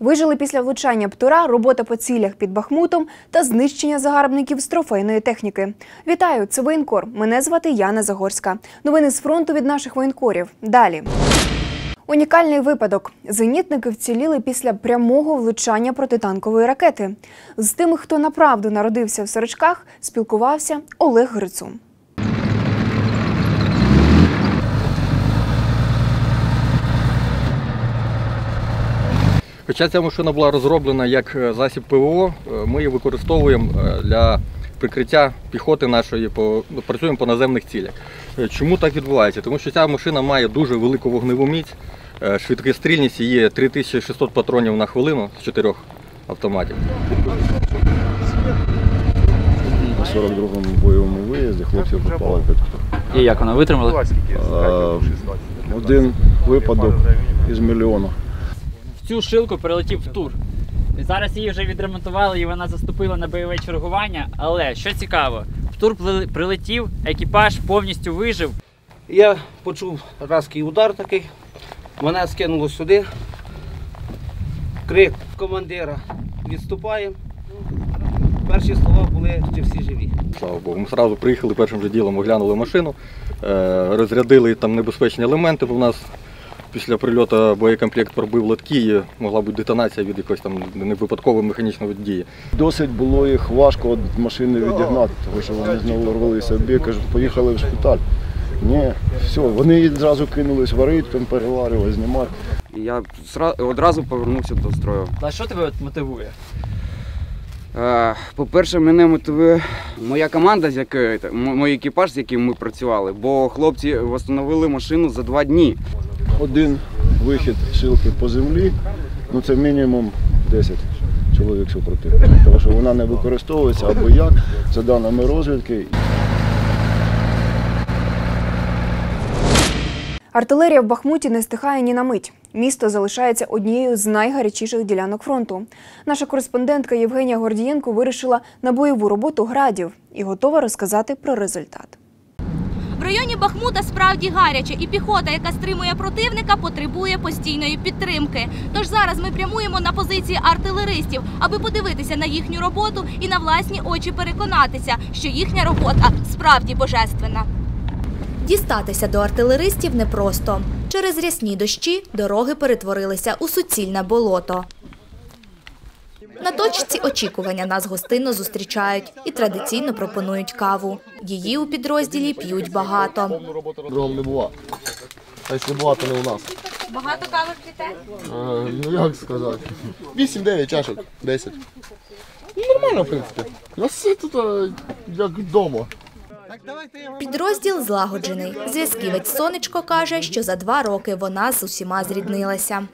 Вижили після влучання ПТУРа, робота по цілях під Бахмутом та знищення загарбників з трофейної техніки. Вітаю, це Воєнкор. Мене звати Яна Загорська. Новини з фронту від наших воєнкорів. Далі. Унікальний випадок. Зенітники вціліли після прямого влучання протитанкової ракети. З тими, хто направду народився в Сорочках, спілкувався Олег Грицун. Хоча ця машина була розроблена як засіб ПВО, ми її використовуємо для прикриття піхоти нашої, працюємо по наземних цілях. Чому так відбувається? Тому що ця машина має дуже велику вогневу міць, швидкострільність є 3600 патронів на хвилину з 4 автоматів. На 42-му бойовому виїзді хлопці попали під КТ. І як вона витримала? Один випадок із мільйона. В цю шилку прилетів ПТУР. Зараз її вже відремонтували і вона заступила на бойове чергування. Але, що цікаво, ПТУР прилетів, екіпаж повністю вижив. Я почув разкий удар такий, мене скинуло сюди, крик командира «Відступаємо». Перші слова були, що всі живі. Слава Богу, ми одразу приїхали, першим же ділом оглянули машину, розрядили там небезпечні елементи, бо в нас після прильоту боєкомплект пробив лотки і могла бути детонація від якоїсь там невипадкової механічної дії. Досить було їх важко від машини відігнати, тому що вони знову рвалися в бік, кажуть, поїхали в шпиталь. Ні, все, вони її одразу кинулись варити, там переварювати, знімати. І я одразу повернувся до строю. А що тебе мотивує? По-перше, мене мотивує моя команда, мій екіпаж, з яким ми працювали, бо хлопці встановили машину за 2 дні. Один вихід шилки по землі, ну це мінімум 10 чоловік супротивника, тому що вона не використовується або як, за даними розвідки. Артилерія в Бахмуті не стихає ні на мить. Місто залишається однією з найгарячіших ділянок фронту. Наша кореспондентка Євгенія Гордієнко вирішила на бойову роботу градів і готова розказати про результат. В районі Бахмута справді гаряче, і піхота, яка стримує противника, потребує постійної підтримки. Тож зараз ми прямуємо на позиції артилеристів, аби подивитися на їхню роботу і на власні очі переконатися, що їхня робота справді божественна. Дістатися до артилеристів непросто. Через рясні дощі дороги перетворилися у суцільне болото. На точці очікування нас гостинно зустрічають і традиційно пропонують каву. Її у підрозділі п'ють багато. Другом не була. А якщо була, то не у нас. Багато кави п'єте? Ну як сказати, 8-9 чашок, 10. Ну, нормально, в принципі. У нас все тут як вдома. Підрозділ злагоджений. Зв'язківець Сонечко каже, що за 2 роки вона з усіма зріднилася.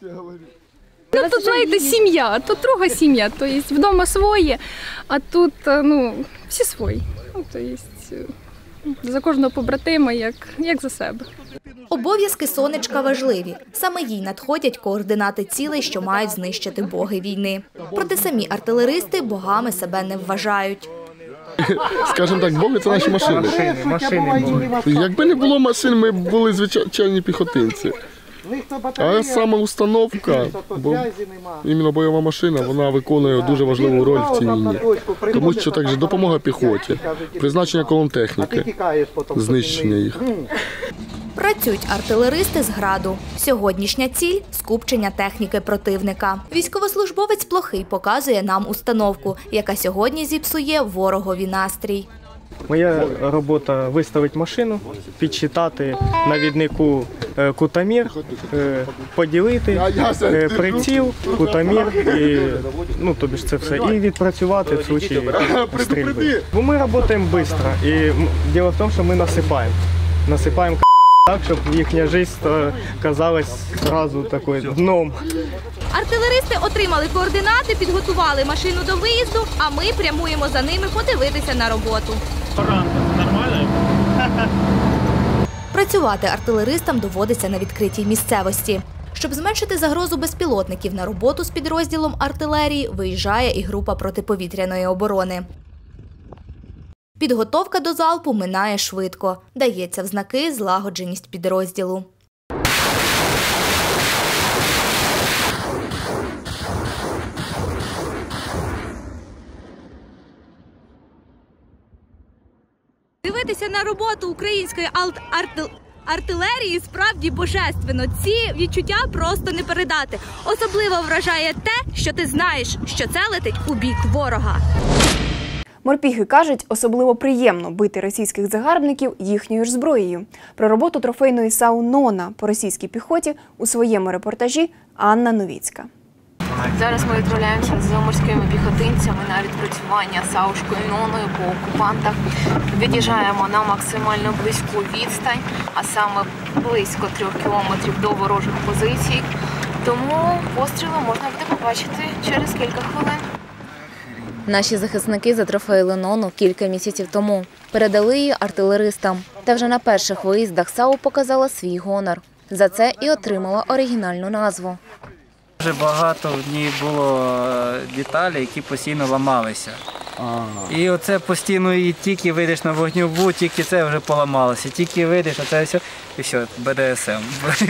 Ну, тут, знаєте, сім'я, тут друга сім'я, тобто вдома своє, а тут, всі свої. Тобто за кожного побратима, як за себе. Обов'язки Сонечка важливі. Саме їй надходять координати цілей, що мають знищити боги війни. Проте самі артилеристи богами себе не вважають. Скажімо так, боги – це наші машини. Якби не було машин, ми б були звичайні піхотинці. А саме установка, бо іменно бойова машина, вона виконує дуже важливу роль в цій війні. Тому що також допомога піхоті, призначення колон техніки, знищення їх. Працюють артилеристи з граду. Сьогоднішня ціль – скупчення техніки противника. Військовослужбовець Плохий показує нам установку, яка сьогодні зіпсує ворогові настрій. Моя робота – виставити машину, підсчитати навіднику кутомір, поділити, приціл, кутомір, тобі ж це все, і відпрацювати в случаї стрільби. Бо ми працюємо швидко, і діло в тому, що ми насипаємо так, щоб їхня життя казалась одразу такою дном. Артилеристи отримали координати, підготували машину до виїзду, а ми прямуємо за ними подивитися на роботу. Нормально? Працювати артилеристам доводиться на відкритій місцевості. Щоб зменшити загрозу безпілотників, на роботу з підрозділом артилерії виїжджає і група протиповітряної оборони. Підготовка до залпу минає швидко. Дається в знаки злагодженість підрозділу. подивитися на роботу української артилерії справді божественно. Ці відчуття просто не передати. Особливо вражає те, що ти знаєш, що це летить у бік ворога. Морпіхи кажуть, особливо приємно бити російських загарбників їхньою ж зброєю. Про роботу трофейної САУ «Нона» по російській піхоті у своєму репортажі Анна Новіцька. Зараз ми відправляємося з морськими піхотинцями на відпрацювання САУшкою «Ноною» по окупантах. Від'їжджаємо на максимально близьку відстань, а саме близько 3 кілометрів до ворожих позицій. Тому постріли можна буде побачити через кілька хвилин. Наші захисники затрофеїли «Нону» кілька місяців тому. Передали її артилеристам. Та вже на перших виїздах САУ показала свій гонор. За це і отримала оригінальну назву. Дуже багато в ній було деталей, які постійно ламалися. І оце постійно, і тільки вийдеш на вогневу, тільки це вже поламалося. Тільки вийдеш, оце все, і все, БДСМ.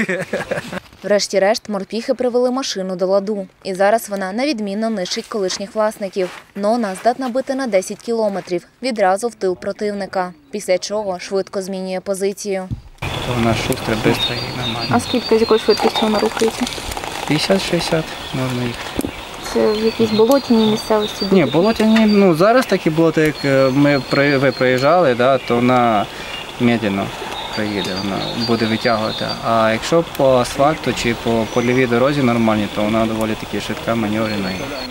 Врешті-решт морпіхи привели машину до ладу. І зараз вона невідмінно нищить колишніх власників. «Нона» здатна бити на 10 кілометрів, відразу в тил противника. Після чого швидко змінює позицію. Вона шустра, швидка і нормальна. А скільки, з якою швидкістю вона рухається? 50-60 можна їхати. Це в якійсь болотяній місцевості? Ні, болотяні, зараз такі болота, як ви проїжджали, то вона медленно проїде, вона буде витягувати. А якщо по асфальту чи по польовій дорозі нормальні, то вона доволі таки швидка, маневрена.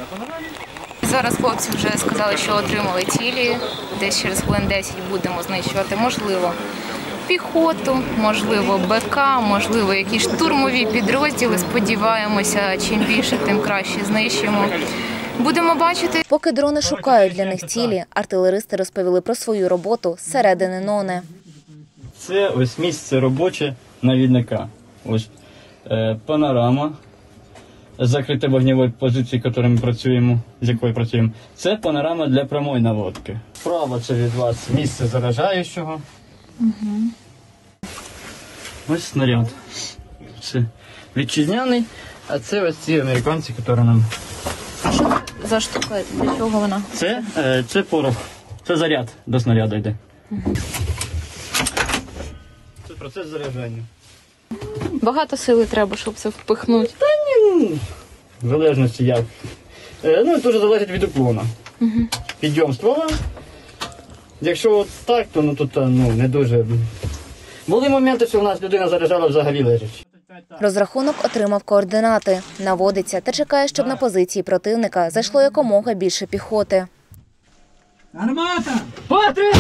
Зараз хлопці вже сказали, що отримали цілі. Десь через хвилин 10 будемо знищувати, можливо, піхоту, можливо, БК, можливо, якісь штурмові підрозділи. Сподіваємося, чим більше, тим краще знищимо. Будемо бачити. Поки дрони шукають для них цілі, артилеристи розповіли про свою роботу зсередини «Нони». Це ось місце робоче навідника. Ось панорама закрита вогневої позиції, з якою працюємо. Це панорама для прямої наводки. Справа це від вас місце заражаючого. Ось снаряд. Це вітчизняний, а це ось ці американці, які нам... А що за штука? Для чого вона? Це порох. Це заряд до снаряду йде. Це процес заряджання. Багато сили треба, щоб це впихнути. Та ні, в залежності як. Дуже залежить від уклона. Підйом ствола. Якщо от так, то тут не дуже. Були моменти, що у нас людина заряджала взагалі лежачи. Розрахунок отримав координати, наводиться та чекає, щоб на позиції противника зайшло якомога більше піхоти. Гармата! Постріл!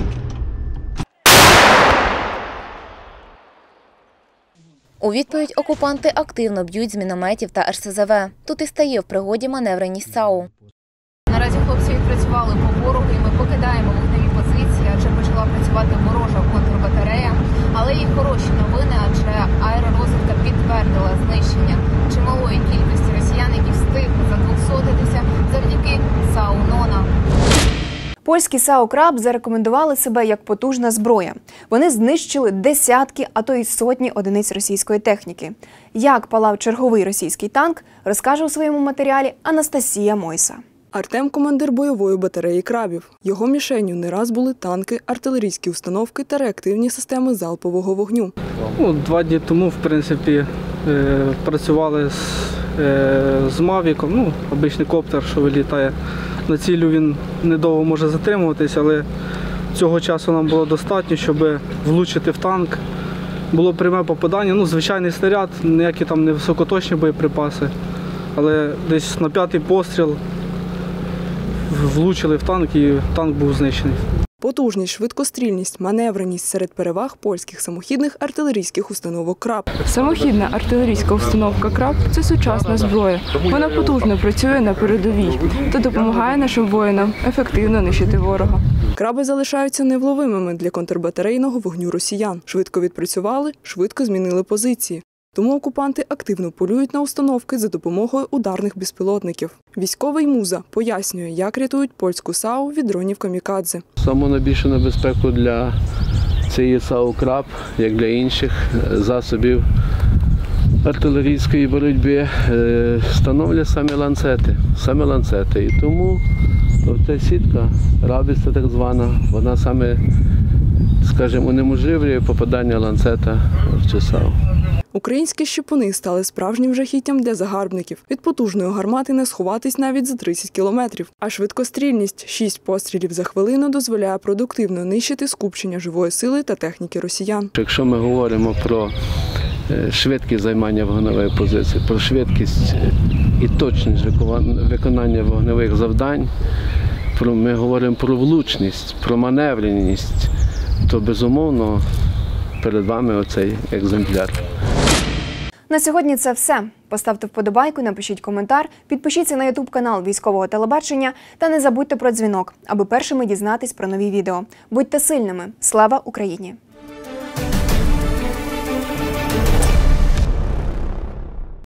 У відповідь окупанти активно б'ють з мінометів та РСЗВ. Тут і стає в пригоді маневреність САУ. Наразі хлопці відпрацювали по ворогу і ми покидаємо вогневі позиції, адже почала працювати ворожа контрбатарея. Але є хороші новини, адже аеророзвідка підтвердила знищення чималої кількості росіян, які встигли задвохсотитися завдяки САУ «Нона». Польські САУ «Краб» зарекомендували себе як потужна зброя. Вони знищили десятки, а то й сотні одиниць російської техніки. Як палав черговий російський танк, розкаже у своєму матеріалі Анастасія Мойса. Артем – командир бойової батареї «Крабів». Його мішенню не раз були танки, артилерійські установки та реактивні системи залпового вогню. 2 дні тому, в принципі, працювали з Мавіком, обичний коптер, що вилітає. На цілю він недовго може затримуватись, але цього часу нам було достатньо, щоб влучити в танк. Було пряме попадання, звичайний снаряд, ніякі там не високоточні боєприпаси, але десь на 5-й постріл влучили в танк і танк був знищений. Потужність, швидкострільність, маневреність серед переваг польських самохідних артилерійських установок «Краб». Самохідна артилерійська установка «Краб» – це сучасна зброя. Вона потужно працює на передовій та допомагає нашим воїнам ефективно нищити ворога. «Краби» залишаються невловимими для контрбатарейного вогню росіян. Швидко відпрацювали, швидко змінили позиції. Тому окупанти активно полюють на установки за допомогою ударних безпілотників. Військовий Муза пояснює, як рятують польську САУ від дронів камікадзе. Саме найбільшу небезпеку для цієї САУ «Краб», як для інших засобів артилерійської боротьби, становлять саме ланцети. І тому ця сітка, рабиця так звана, вона саме скажімо, унеможливлює попадання ланцета в цю САУ. Українські щепуни стали справжнім жахіттям для загарбників. Від потужної гармати не сховатись навіть за 30 кілометрів. А швидкострільність – 6 пострілів за хвилину дозволяє продуктивно нищити скупчення живої сили та техніки росіян. Якщо ми говоримо про швидкість займання вогневої позиції, про швидкість і точність виконання вогневих завдань, ми говоримо про влучність, про маневреність, то безумовно перед вами оцей екземпляр. На сьогодні це все. Поставте вподобайку, напишіть коментар, підпишіться на YouTube-канал Військового телебачення та не забудьте про дзвінок, аби першими дізнатись про нові відео. Будьте сильними! Слава Україні!